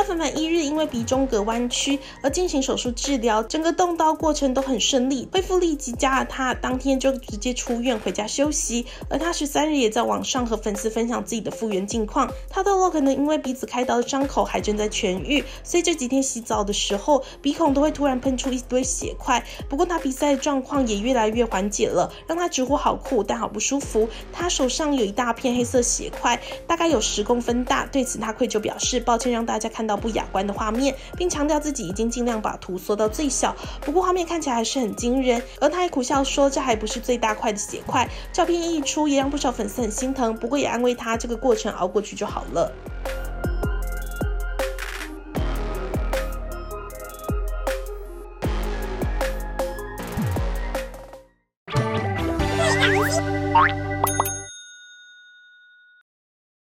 凡凡1日因为鼻中隔弯曲而进行手术治疗，整个动刀过程都很顺利，恢复力极佳的他当天就直接出院回家休息。而他13日也在网上和粉丝分享自己的复原近况。他透露可能因为鼻子开刀的伤口还正在痊愈，所以这几天洗澡的时候鼻孔都会突然喷出一堆血块。不过他比赛的状况也越来越缓解了，让他直呼好酷但好不舒服。他手上有一大片黑色血块，大概有10公分大。对此他愧疚表示抱歉让大家看到不雅观的画面，并强调自己已经尽量把图缩到最小，不过画面看起来还是很惊人。而他也苦笑说这还不是最大块的血块。照片一出也让不少粉丝很心疼，不过也安慰他这个过程熬过去就好了。